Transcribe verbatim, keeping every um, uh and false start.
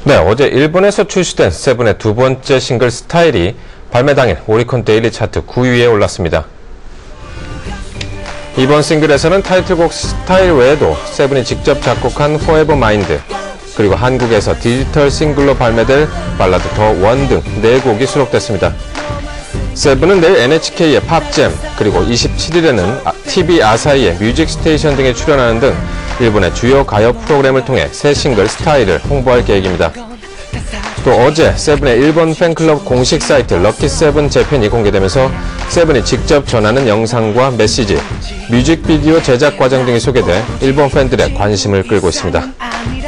네, 어제 일본에서 출시된 세븐의 두 번째 싱글 스타일이 발매 당일 오리콘 데일리 차트 구 위에 올랐습니다. 이번 싱글에서는 타이틀곡 스타일 외에도 세븐이 직접 작곡한 Forever Mind, 그리고 한국에서 디지털 싱글로 발매될 발라드 더 원 등 네 곡이 수록됐습니다. 세븐은 내일 엔에이치케이의 팝잼, 그리고 이십칠 일에는 티비 아사히의 뮤직 스테이션 등에 출연하는 등 일본의 주요 가요 프로그램을 통해 새 싱글 스타일을 홍보할 계획입니다. 또 어제 세븐의 일본 팬클럽 공식 사이트 럭키세븐 재팬이 공개되면서 세븐이 직접 전하는 영상과 메시지, 뮤직비디오 제작 과정 등이 소개돼 일본 팬들의 관심을 끌고 있습니다.